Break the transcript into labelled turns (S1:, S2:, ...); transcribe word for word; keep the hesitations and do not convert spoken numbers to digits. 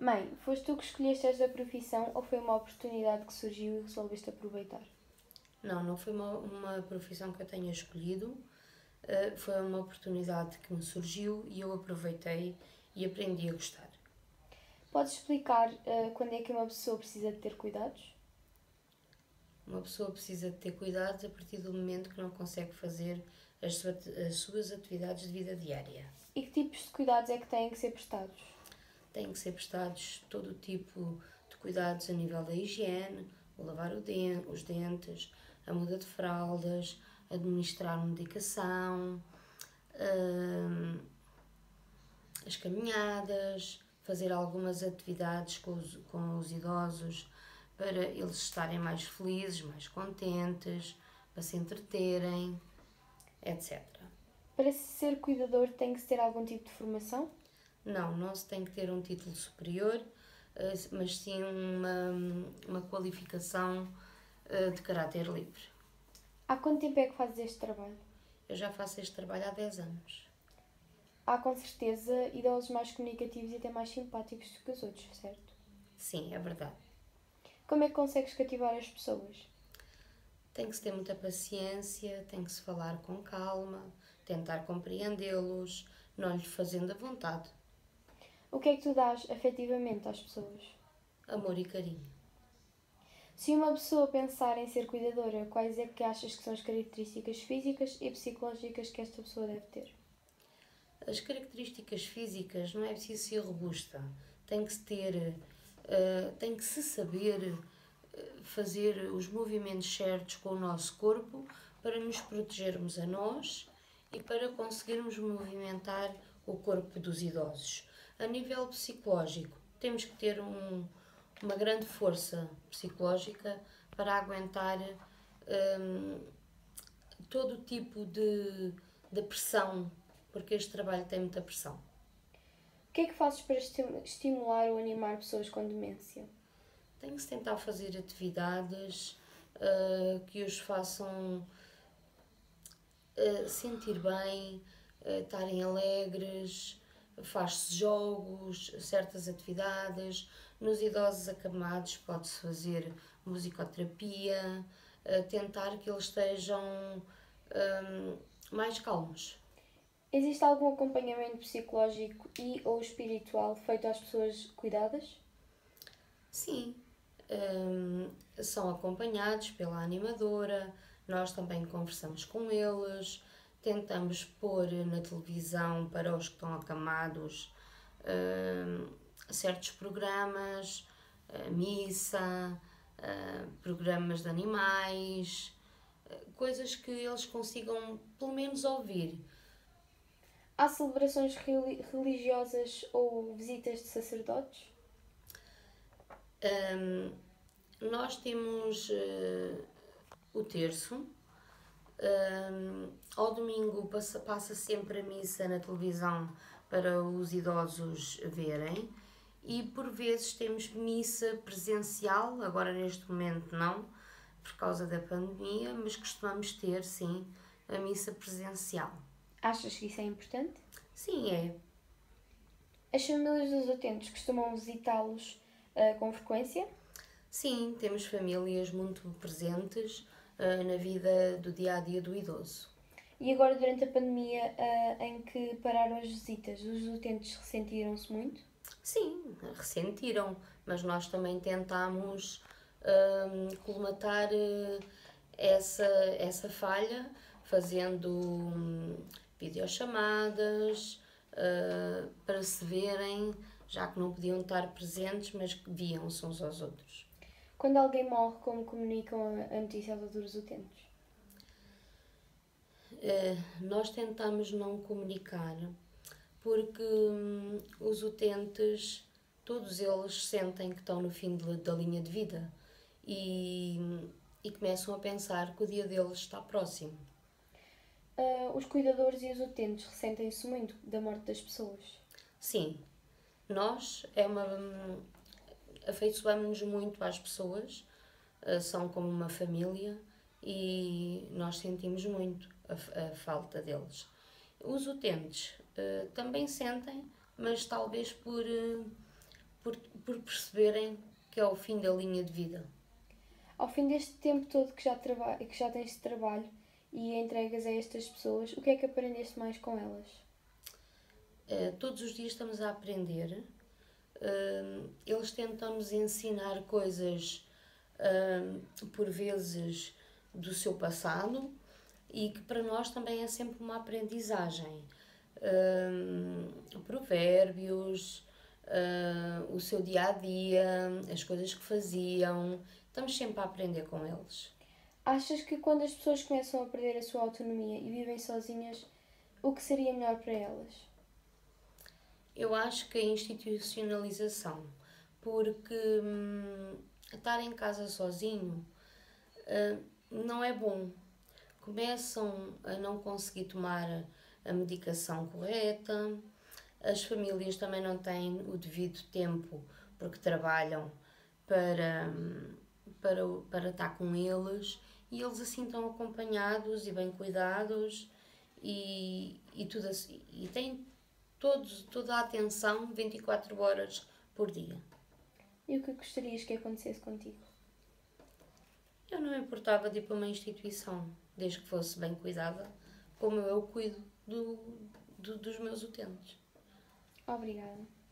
S1: Mãe, foste tu que escolheste esta profissão ou foi uma oportunidade que surgiu e resolveste aproveitar?
S2: Não, não foi uma, uma profissão que eu tenha escolhido, uh, foi uma oportunidade que me surgiu e eu aproveitei e aprendi a gostar.
S1: Podes explicar uh, quando é que uma pessoa precisa de ter cuidados?
S2: Uma pessoa precisa de ter cuidados a partir do momento que não consegue fazer as, sua, as suas atividades de vida diária.
S1: E que tipos de cuidados é que têm que ser prestados?
S2: Têm que ser prestados todo o tipo de cuidados a nível da higiene, o lavar o den- os dentes, a muda de fraldas, administrar medicação, hum, as caminhadas, fazer algumas atividades com os, com os idosos para eles estarem mais felizes, mais contentes, para se entreterem, etcétera.
S1: Para ser cuidador tem que se ter algum tipo de formação?
S2: Não, não se tem que ter um título superior, eh, mas sim uma, uma qualificação eh, de caráter livre.
S1: Há quanto tempo é que fazes este trabalho?
S2: Eu já faço este trabalho há dez anos.
S1: Há com certeza idosos mais comunicativos e até mais simpáticos do que os outros, certo?
S2: Sim, é verdade.
S1: Como é que consegues cativar as pessoas?
S2: Tem que se ter muita paciência, tem que se falar com calma, tentar compreendê-los, não lhes fazendo a vontade.
S1: O que é que tu dás afetivamente às pessoas?
S2: Amor e carinho.
S1: Se uma pessoa pensar em ser cuidadora, quais é que achas que são as características físicas e psicológicas que esta pessoa deve ter?
S2: As características físicas não é preciso ser robusta, tem que se ter, uh, tem que se saber fazer os movimentos certos com o nosso corpo para nos protegermos a nós e para conseguirmos movimentar o corpo dos idosos. A nível psicológico, temos que ter um, uma grande força psicológica para aguentar um, todo tipo de, de pressão, porque este trabalho tem muita pressão.
S1: O que é que fazes para estimular ou animar pessoas com demência?
S2: Tem que se tentar fazer atividades uh, que os façam uh, sentir bem, uh, estarem alegres, faz-se jogos, certas atividades. Nos idosos acamados pode-se fazer musicoterapia, uh, tentar que eles estejam um, mais calmos.
S1: Existe algum acompanhamento psicológico e ou espiritual feito às pessoas cuidadas?
S2: Sim, um, são acompanhados pela animadora, nós também conversamos com eles, tentamos pôr na televisão para os que estão acamados um, certos programas, uh, missa, uh, programas de animais, uh, coisas que eles consigam pelo menos ouvir.
S1: Há celebrações religiosas ou visitas de sacerdotes?
S2: Um, nós temos uh, o terço. Um, ao domingo passa, passa sempre a missa na televisão para os idosos verem e por vezes temos missa presencial, agora neste momento não, por causa da pandemia, mas costumamos ter sim a missa presencial.
S1: Achas que isso é importante?
S2: Sim, é.
S1: As famílias dos utentes costumam visitá-los uh, com frequência?
S2: Sim, temos famílias muito presentes uh, na vida do dia a dia do idoso.
S1: E agora, durante a pandemia uh, em que pararam as visitas, os utentes ressentiram-se muito?
S2: Sim, ressentiram, mas nós também tentámos uh, colmatar uh, essa, essa falha fazendo um, videochamadas uh, para se verem, já que não podiam estar presentes, mas viam-se uns aos outros.
S1: Quando alguém morre, como comunicam a notícia aos outros utentes?
S2: Uh, nós tentamos não comunicar porque hum, os utentes, todos eles sentem que estão no fim de, da linha de vida e, e começam a pensar que o dia deles está próximo.
S1: Uh, os cuidadores e os utentes ressentem-se muito da morte das pessoas?
S2: Sim, nós é uma afeiçoamos-nos muito às pessoas, uh, são como uma família e nós sentimos muito a, a falta deles. Os utentes uh, também sentem, mas talvez por, uh, por, por perceberem que é o fim da linha de vida.
S1: Ao fim deste tempo todo que já, traba que já tens de trabalho e entregas a estas pessoas, o que é que aprendeste mais com elas?
S2: Uh, todos os dias estamos a aprender. Uh, eles tentam-nos ensinar coisas, uh, por vezes, do seu passado e que para nós também é sempre uma aprendizagem. Uh, provérbios, uh, o seu dia-a-dia, as coisas que faziam. Estamos sempre a aprender com eles.
S1: Achas que quando as pessoas começam a perder a sua autonomia e vivem sozinhas, o que seria melhor para elas?
S2: Eu acho que a institucionalização, porque hum, estar em casa sozinho uh, não é bom. Começam a não conseguir tomar a medicação correta, as famílias também não têm o devido tempo porque trabalham para, para, para estar com eles e eles assim estão acompanhados e bem cuidados e, e, tudo assim, e têm todos, toda a atenção vinte e quatro horas por dia.
S1: E o que gostarias que acontecesse contigo?
S2: Eu não me importava de ir para uma instituição, desde que fosse bem cuidada, como eu cuido do, do, dos meus utentes.
S1: Obrigada.